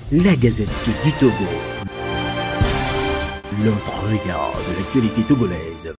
La Gazette du Togo. L'autre regard de l'actualité togolaise.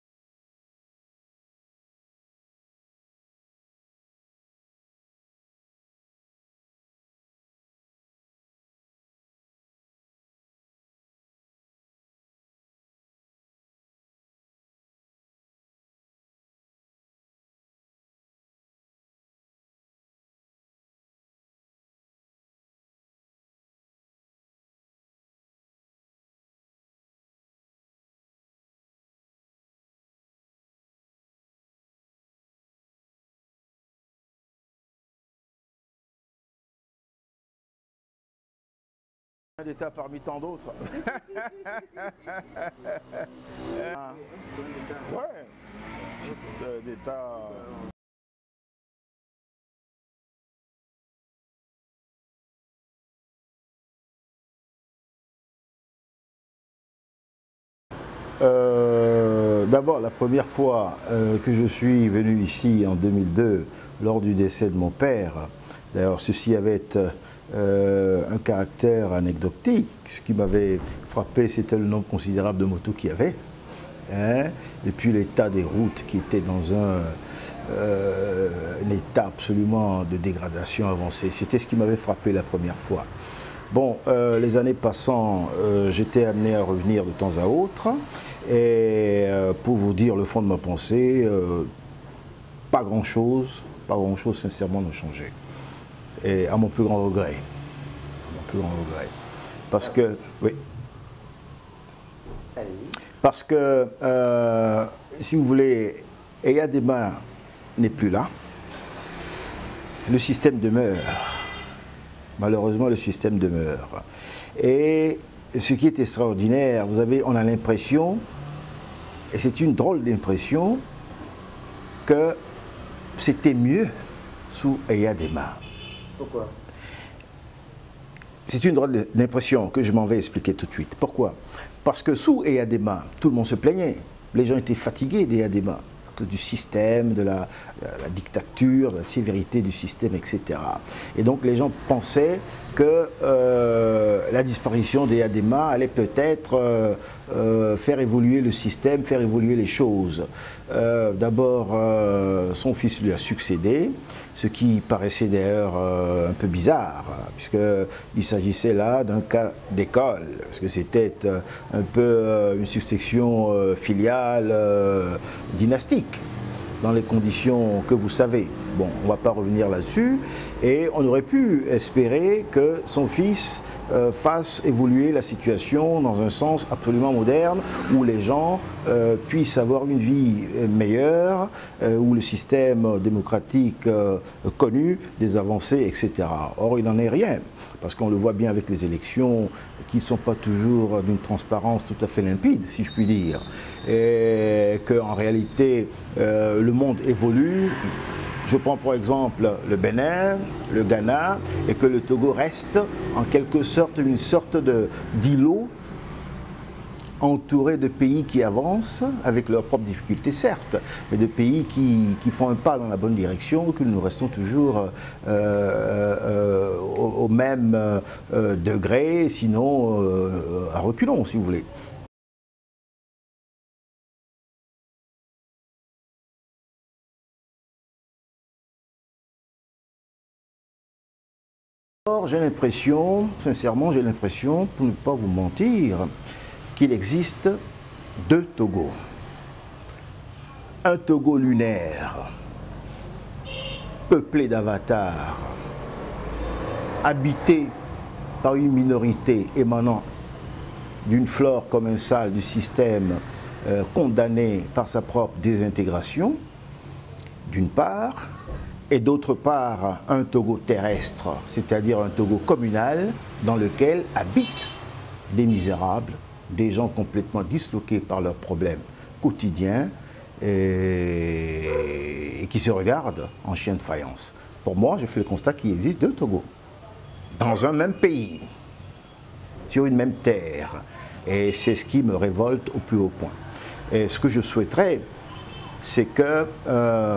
D'État parmi tant d'autres. Ouais, d'État. D'abord, la première fois que je suis venu ici en 2002, lors du décès de mon père, d'ailleurs ceci avait un caractère anecdotique. Ce qui m'avait frappé, c'était le nombre considérable de motos qu'il y avait, hein, et puis l'état des routes qui était dans un état absolument de dégradation avancée. C'était ce qui m'avait frappé la première fois. Bon, les années passant, j'étais amené à revenir de temps à autre, et pour vous dire le fond de ma pensée, pas grand-chose sincèrement n'a changé. Et à mon plus grand regret. Parce que, oui. Parce que, si vous voulez, Eyadema n'est plus là. Le système demeure. Malheureusement, le système demeure. Et ce qui est extraordinaire, on a l'impression, et c'est une drôle d'impression, que c'était mieux sous Eyadema. Pourquoi? C'est une drôle d'impression que je m'en vais expliquer tout de suite. Pourquoi? Parce que sous Eyadema, tout le monde se plaignait. Les gens étaient fatigués d'Eyadema, du système, de la dictature, de la sévérité du système, etc. Et donc les gens pensaient que la disparition d'Eyadema allait peut-être faire évoluer le système, faire évoluer les choses. D'abord, son fils lui a succédé, ce qui paraissait d'ailleurs un peu bizarre, puisqu'il s'agissait là d'un cas d'école, parce que c'était un peu une succession filiale dynastique, dans les conditions que vous savez. Bon, on ne va pas revenir là-dessus, et on aurait pu espérer que son fils fasse évoluer la situation dans un sens absolument moderne, où les gens puissent avoir une vie meilleure, où le système démocratique connu des avancées, etc. Or, il n'en est rien, parce qu'on le voit bien avec les élections qui ne sont pas toujours d'une transparence tout à fait limpide, si je puis dire, et qu'en réalité, le monde évolue. Je prends par exemple le Bénin, le Ghana, et que le Togo reste en quelque sorte une sorte d'îlot entouré de pays qui avancent, avec leurs propres difficultés certes, mais de pays qui font un pas dans la bonne direction, que nous restons toujours au même degré, sinon à reculons si vous voulez. J'ai l'impression, sincèrement, j'ai l'impression, pour ne pas vous mentir, qu'il existe deux Togos. Un Togo lunaire, peuplé d'avatars, habité par une minorité émanant d'une flore commensale du système condamné par sa propre désintégration, d'une part, et d'autre part un Togo terrestre, c'est-à-dire un Togo communal dans lequel habitent des misérables, des gens complètement disloqués par leurs problèmes quotidiens et qui se regardent en chien de faïence. Pour moi, je fais le constat qu'il existe deux Togos dans un même pays, sur une même terre, et c'est ce qui me révolte au plus haut point. Et ce que je souhaiterais, c'est que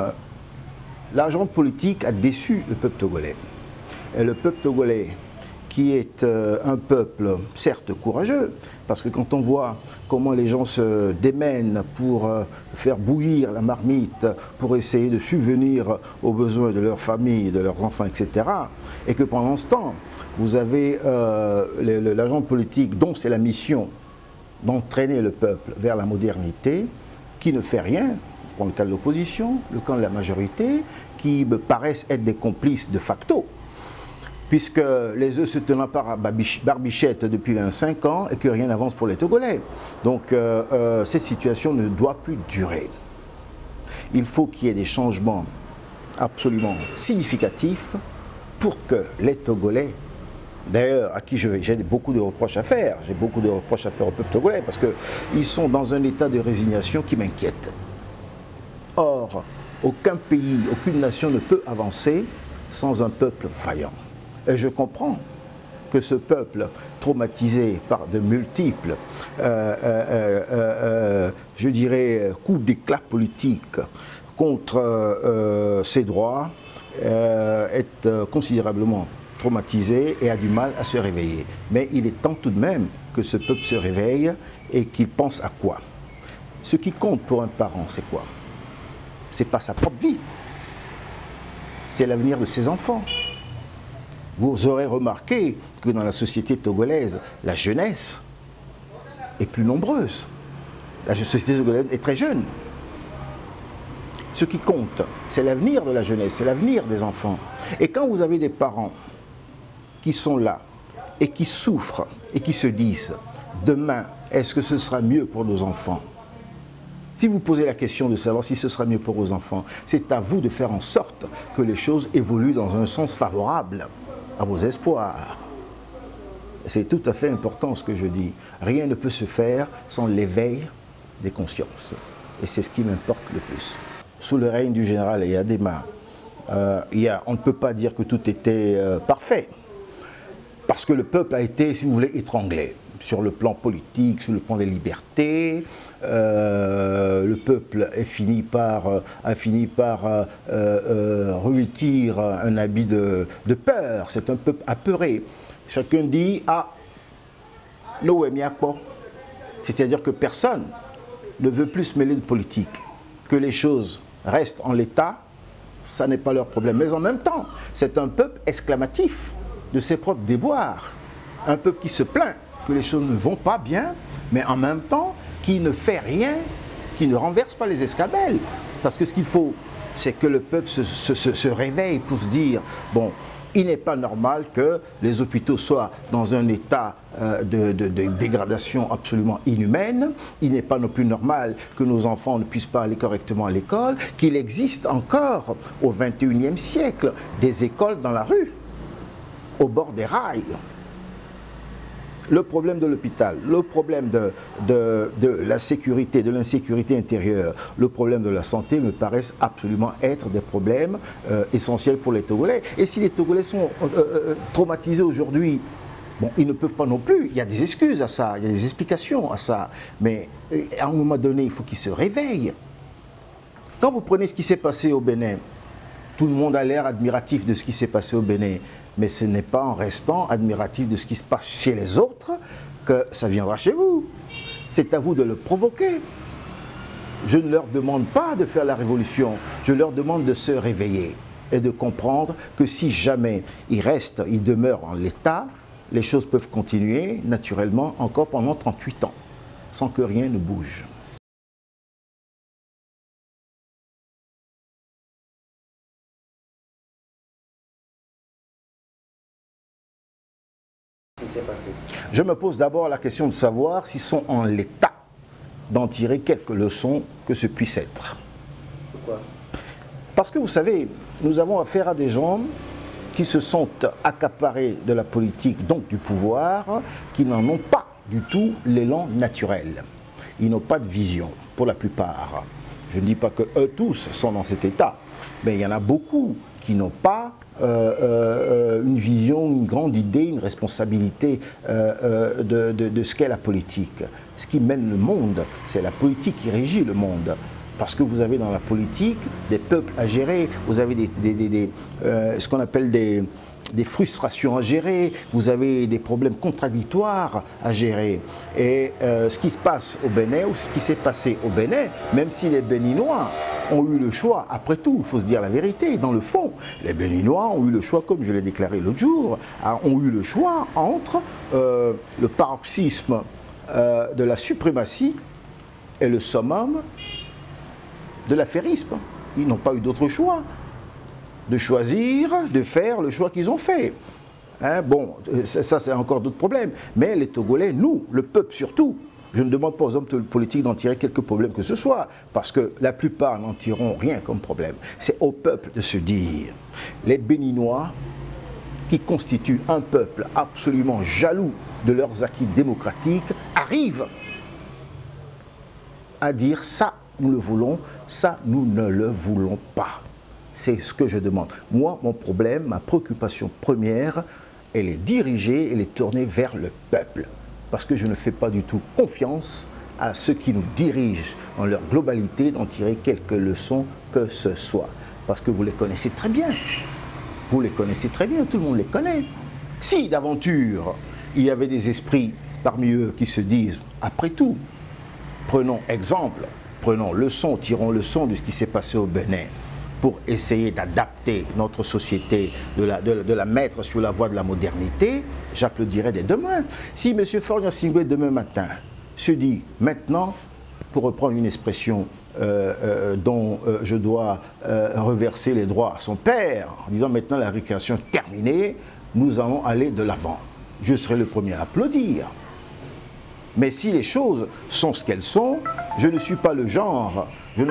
l'argent politique a déçu le peuple togolais. Et le peuple togolais, qui est un peuple, certes courageux, parce que quand on voit comment les gens se démènent pour faire bouillir la marmite, pour essayer de subvenir aux besoins de leur famille, de leurs enfants, etc., et que pendant ce temps, vous avez l'agent politique dont c'est la mission d'entraîner le peuple vers la modernité, qui ne fait rien, pour le cas de l'opposition, le camp de la majorité, qui me paraissent être des complices de facto, puisque les œufs se tenant par barbichette depuis 25 ans et que rien n'avance pour les Togolais. Donc cette situation ne doit plus durer. Il faut qu'il y ait des changements absolument significatifs pour que les Togolais, d'ailleurs à qui j'ai beaucoup de reproches à faire, j'ai beaucoup de reproches à faire au peuple togolais, parce qu'ils sont dans un état de résignation qui m'inquiète. Or, aucun pays, aucune nation ne peut avancer sans un peuple vaillant. Et je comprends que ce peuple, traumatisé par de multiples, je dirais, coups d'éclat politiques contre ses droits, est considérablement traumatisé et a du mal à se réveiller. Mais il est temps tout de même que ce peuple se réveille et qu'il pense à quoi? Ce qui compte pour un parent, c'est quoi? C'est pas sa propre vie, c'est l'avenir de ses enfants. Vous aurez remarqué que dans la société togolaise, la jeunesse est plus nombreuse. La société togolaise est très jeune. Ce qui compte, c'est l'avenir de la jeunesse, c'est l'avenir des enfants. Et quand vous avez des parents qui sont là et qui souffrent et qui se disent « Demain, est-ce que ce sera mieux pour nos enfants ?» Si vous posez la question de savoir si ce sera mieux pour vos enfants, c'est à vous de faire en sorte que les choses évoluent dans un sens favorable à vos espoirs. C'est tout à fait important ce que je dis. Rien ne peut se faire sans l'éveil des consciences. Et c'est ce qui m'importe le plus. Sous le règne du général Eyadema, on ne peut pas dire que tout était parfait. Parce que le peuple a été, si vous voulez, étranglé. Sur le plan politique, sur le plan des libertés, le peuple a fini par revêtir un habit de peur. C'est un peuple apeuré. Chacun dit « Ah, c'est-à-dire que personne ne veut plus se mêler de politique. Que les choses restent en l'état, ça n'est pas leur problème. Mais en même temps, c'est un peuple exclamatif de ses propres déboires. Un peuple qui se plaint que les choses ne vont pas bien, mais en même temps, qui ne fait rien, qui ne renverse pas les escabelles. Parce que ce qu'il faut, c'est que le peuple se réveille pour se dire, bon, il n'est pas normal que les hôpitaux soient dans un état de dégradation absolument inhumaine. Il n'est pas non plus normal que nos enfants ne puissent pas aller correctement à l'école, qu'il existe encore au XXIe siècle des écoles dans la rue, au bord des rails. Le problème de l'hôpital, le problème de la sécurité, de l'insécurité intérieure, le problème de la santé me paraissent absolument être des problèmes essentiels pour les Togolais. Et si les Togolais sont traumatisés aujourd'hui, bon, ils ne peuvent pas non plus, il y a des excuses à ça, il y a des explications à ça, mais à un moment donné, il faut qu'ils se réveillent. Quand vous prenez ce qui s'est passé au Bénin, tout le monde a l'air admiratif de ce qui s'est passé au Bénin. Mais ce n'est pas en restant admiratif de ce qui se passe chez les autres que ça viendra chez vous. C'est à vous de le provoquer. Je ne leur demande pas de faire la révolution, je leur demande de se réveiller et de comprendre que si jamais ils restent, ils demeurent en l'état, les choses peuvent continuer naturellement encore pendant 38 ans, sans que rien ne bouge. Je me pose d'abord la question de savoir s'ils sont en l'état d'en tirer quelques leçons que ce puisse être. Pourquoi? Parce que vous savez, nous avons affaire à des gens qui se sont accaparés de la politique, donc du pouvoir, qui n'en ont pas du tout l'élan naturel. Ils n'ont pas de vision, pour la plupart. Je ne dis pas que eux tous sont dans cet état, mais il y en a beaucoup qui n'ont pas une vision, une grande idée, une responsabilité de ce qu'est la politique. Ce qui mène le monde, c'est la politique qui régit le monde. Parce que vous avez dans la politique des peuples à gérer, vous avez ce qu'on appelle des frustrations à gérer, vous avez des problèmes contradictoires à gérer. Et ce qui se passe au Bénin, ou ce qui s'est passé au Bénin, même si les Béninois ont eu le choix, après tout, il faut se dire la vérité, dans le fond, les Béninois ont eu le choix, comme je l'ai déclaré l'autre jour, ont eu le choix entre le paroxysme de la suprématie et le summum de l'affairisme. Ils n'ont pas eu d'autre choix de choisir, de faire le choix qu'ils ont fait. Hein, bon, ça c'est encore d'autres problèmes. Mais les Togolais, nous, le peuple surtout, je ne demande pas aux hommes politiques d'en tirer quelques problèmes que ce soit, parce que la plupart n'en tireront rien comme problème. C'est au peuple de se dire, les Béninois, qui constituent un peuple absolument jaloux de leurs acquis démocratiques, arrivent à dire ça, nous le voulons, ça, nous ne le voulons pas. C'est ce que je demande. Moi, mon problème, ma préoccupation première, elle est dirigée, elle est tournée vers le peuple. Parce que je ne fais pas du tout confiance à ceux qui nous dirigent dans leur globalité, d'en tirer quelques leçons que ce soit. Parce que vous les connaissez très bien. Vous les connaissez très bien, tout le monde les connaît. Si d'aventure, il y avait des esprits parmi eux qui se disent, après tout, prenons exemple, prenons leçon, tirons leçon de ce qui s'est passé au Bénin, pour essayer d'adapter notre société, de la mettre sur la voie de la modernité, j'applaudirais dès demain. Si M. Faure Gnassingbé, demain matin, se dit maintenant, pour reprendre une expression dont je dois reverser les droits à son père, en disant maintenant la récréation est terminée, nous allons aller de l'avant. Je serai le premier à applaudir. Mais si les choses sont ce qu'elles sont, je ne suis pas le genre,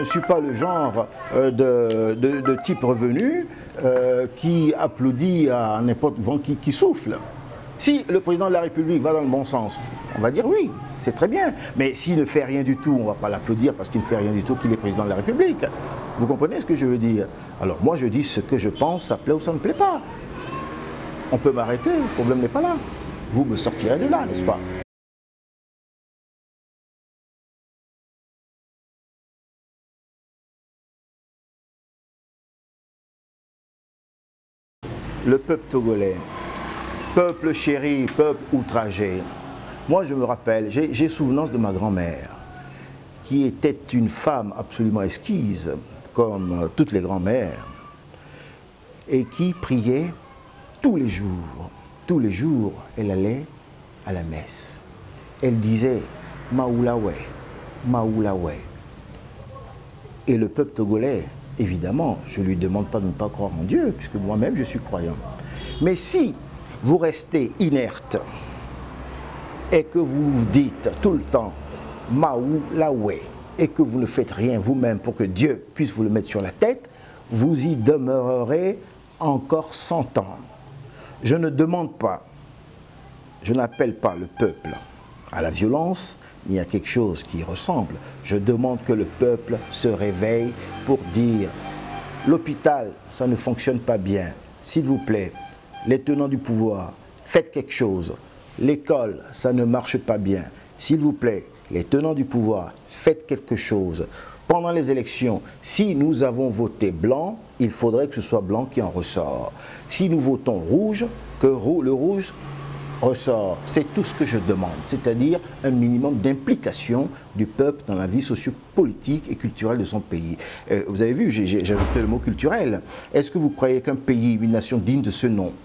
de type revenu qui applaudit à n'importe vent qui souffle. Si le président de la République va dans le bon sens, on va dire oui, c'est très bien. Mais s'il ne fait rien du tout, on ne va pas l'applaudir parce qu'il ne fait rien du tout, qu'il est président de la République. Vous comprenez ce que je veux dire? Alors moi je dis ce que je pense, ça plaît ou ça ne plaît pas. On peut m'arrêter, le problème n'est pas là. Vous me sortirez de là, n'est-ce pas? Le peuple togolais, peuple chéri, peuple outragé. Moi, je me rappelle, j'ai souvenance de ma grand-mère, qui était une femme absolument esquisse, comme toutes les grand-mères, et qui priait tous les jours. Tous les jours, elle allait à la messe. Elle disait « Maoulawe, Maoulawe ». Et le peuple togolais, évidemment, je ne lui demande pas de ne pas croire en Dieu, puisque moi-même je suis croyant. Mais si vous restez inerte et que vous vous dites tout le temps Maoulawe et que vous ne faites rien vous-même pour que Dieu puisse vous le mettre sur la tête, vous y demeurerez encore 100 ans. Je ne demande pas, je n'appelle pas le peuple à la violence, ni à quelque chose qui ressemble. Je demande que le peuple se réveille pour dire l'hôpital, ça ne fonctionne pas bien. S'il vous plaît, les tenants du pouvoir, faites quelque chose. L'école, ça ne marche pas bien. S'il vous plaît, les tenants du pouvoir, faites quelque chose. Pendant les élections, si nous avons voté blanc, il faudrait que ce soit blanc qui en ressort. Si nous votons rouge, que le rouge ressort. C'est tout ce que je demande, c'est-à-dire un minimum d'implication du peuple dans la vie sociopolitique et culturelle de son pays. Vous avez vu, j'ai ajouté le mot culturel. Est-ce que vous croyez qu'un pays, une nation digne de ce nom,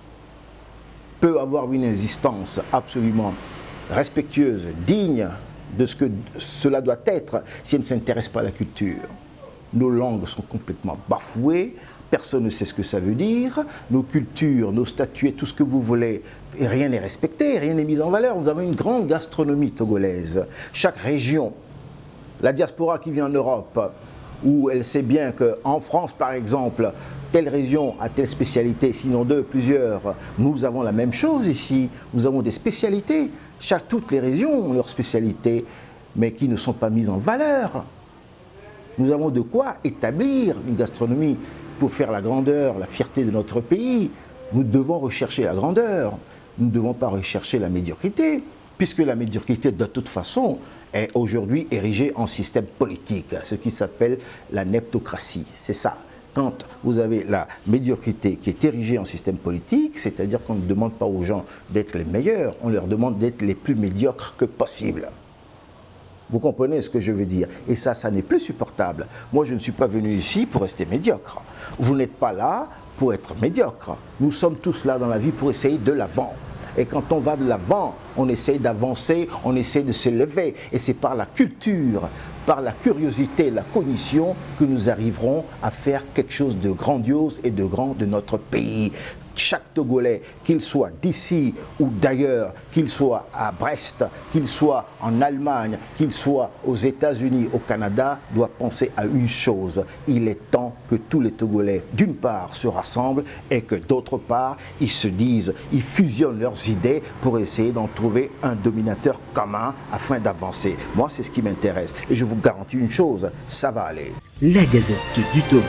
peut avoir une existence absolument respectueuse, digne de ce que cela doit être si elle ne s'intéresse pas à la culture? Nos langues sont complètement bafouées, personne ne sait ce que ça veut dire, nos cultures, nos statuts, tout ce que vous voulez, et rien n'est respecté, rien n'est mis en valeur. Nous avons une grande gastronomie togolaise. Chaque région, la diaspora qui vit en Europe, où elle sait bien qu'en France, par exemple, telle région a telle spécialité, sinon deux, plusieurs, nous avons la même chose ici, nous avons des spécialités. Toutes les régions ont leurs spécialités, mais qui ne sont pas mises en valeur. Nous avons de quoi établir une gastronomie pour faire la grandeur, la fierté de notre pays. Nous devons rechercher la grandeur. Nous ne devons pas rechercher la médiocrité, puisque la médiocrité, de toute façon, est aujourd'hui érigée en système politique, ce qui s'appelle la neptocratie. C'est ça. quand vous avez la médiocrité qui est érigée en système politique, c'est-à-dire qu'on ne demande pas aux gens d'être les meilleurs, on leur demande d'être les plus médiocres que possible. Vous comprenez ce que je veux dire? Et ça n'est plus supportable. Moi, je ne suis pas venu ici pour rester médiocre. Vous n'êtes pas là pour être médiocre. Nous sommes tous là dans la vie pour essayer de l'avant. Et quand on va de l'avant, on essaie d'avancer, on essaie de se lever. Et c'est par la culture, par la curiosité, la cognition que nous arriverons à faire quelque chose de grandiose et de grand de notre pays. Chaque Togolais, qu'il soit d'ici ou d'ailleurs, qu'il soit à Brest, qu'il soit en Allemagne, qu'il soit aux États-Unis, au Canada, doit penser à une chose. Il est temps que tous les Togolais, d'une part, se rassemblent et que d'autre part, ils se disent, ils fusionnent leurs idées pour essayer d'en trouver un dominateur commun afin d'avancer. Moi, c'est ce qui m'intéresse. Et je vous garantis une chose, ça va aller. La Gazette du Togo.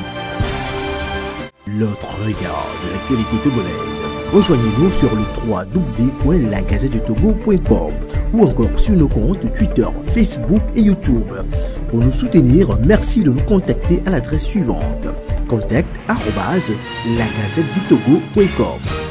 L'autre regard de l'actualité togolaise. Rejoignez-nous sur le www.lagazettedutogo.com ou encore sur nos comptes Twitter, Facebook et YouTube. Pour nous soutenir, merci de nous contacter à l'adresse suivante: contact@lagazettedutogo.com.